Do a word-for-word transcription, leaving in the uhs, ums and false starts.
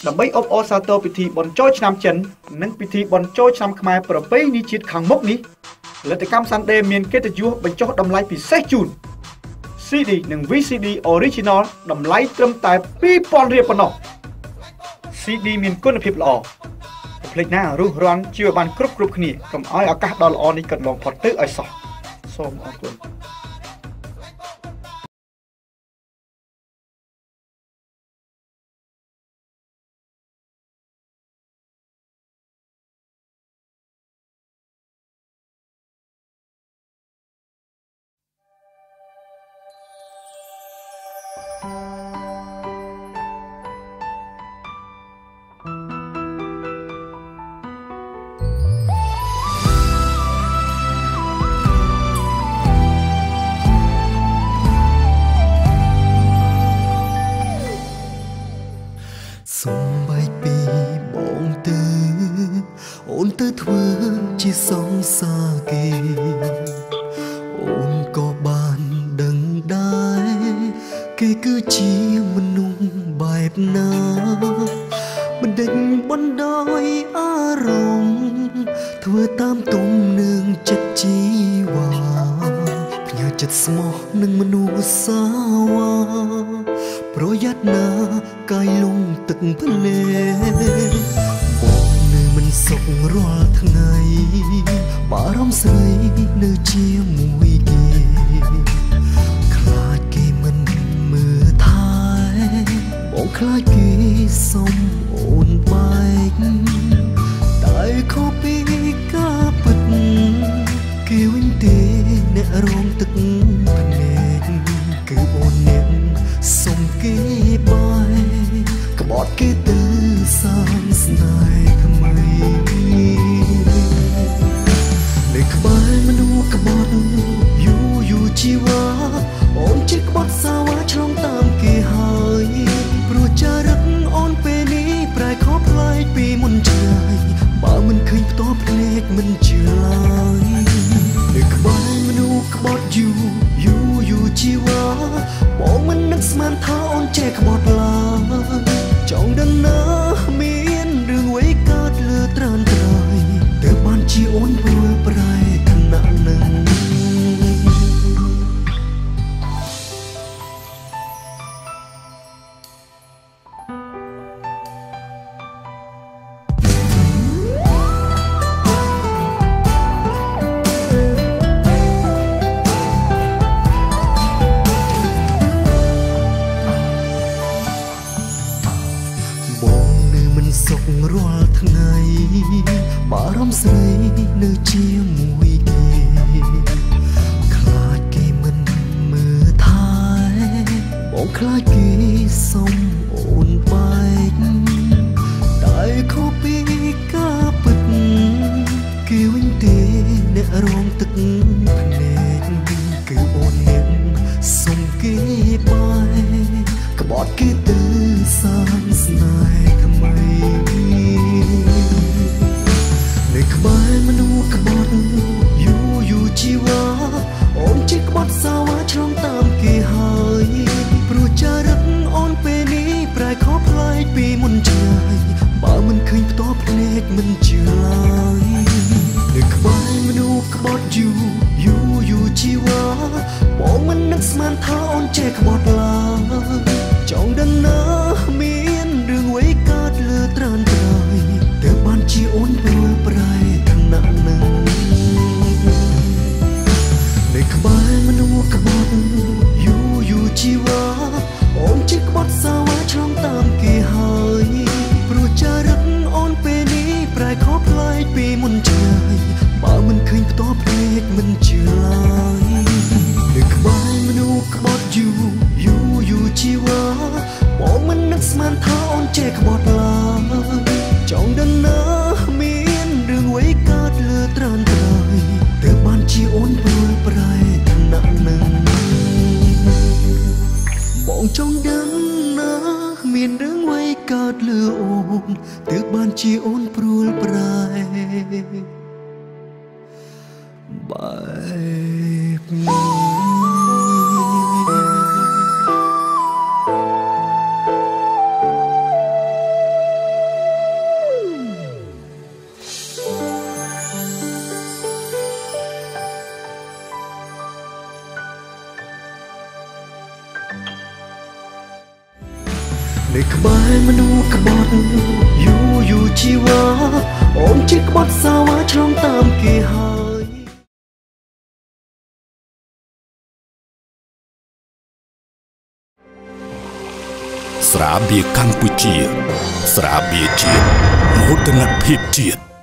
ដើម្បីអបអរសាទរពិធីបុណ្យចូលឆ្នាំចិននិងពិធីបុណ្យចូលឆ្នាំខ្មែរប្រពៃណីជាតិខាងមុខនេះផលិតកម្ម Sunday មានកិត្តិយសបញ្ចុះតម្លៃពិសេសជូន ซี ดี និង វី ซี ดี Original តម្លៃត្រឹមតែ ពីរពាន់ រៀលប៉ុណ្ណោះ ซี ดี មានគុណភាពល្អកុំភ្លេចណារុះរាន់ជួយបានគ្រប់គ្រប់គ្នាកុំឲ្យឱកាសដ៏ល្អនេះកាត់ឡងផុតទៅឲ្យសោះសូមអរគុណเในក្បែរមនុស្សក្បត់យូរយូរជីវ៉ាអូនជាក្បត់សាវ៉ាឆ្លងតាមគេហើយស្រាបៀរកម្ពុជាស្រាបៀរជាតិមោទនភាពជាតិ